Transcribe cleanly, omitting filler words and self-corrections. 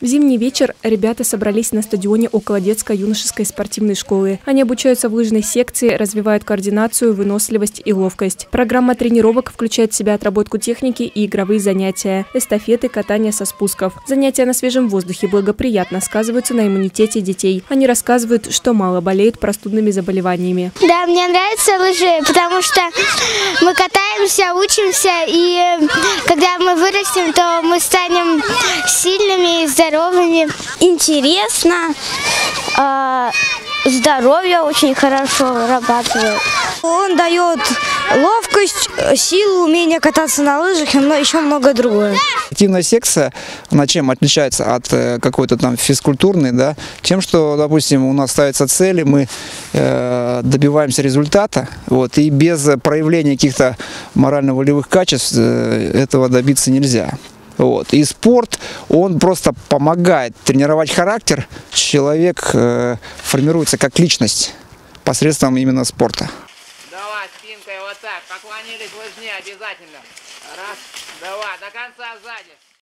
В зимний вечер ребята собрались на стадионе около детско-юношеской спортивной школы. Они обучаются в лыжной секции, развивают координацию, выносливость и ловкость. Программа тренировок включает в себя отработку техники и игровые занятия, эстафеты, катание со спусков. Занятия на свежем воздухе благоприятно сказываются на иммунитете детей. Они рассказывают, что мало болеют простудными заболеваниями. Да, мне нравятся лыжи, потому что мы катаемся, учимся, и когда мы вырастем, то мы станем сильными и здоровыми. Интересно, здоровье очень хорошо вырабатывает. Он дает ловкость, силу, умение кататься на лыжах и еще много другое. Активная секция, она чем отличается от какой-то там физкультурной, да? Тем, что, допустим, у нас ставятся цели, мы добиваемся результата, вот, и без проявления каких-то морально-волевых качеств этого добиться нельзя. Вот. И спорт, он просто помогает тренировать характер. Человек формируется как личность посредством именно спорта. Давай, спинкой вот так, поклонились лыжне обязательно. Раз, два, до конца сзади.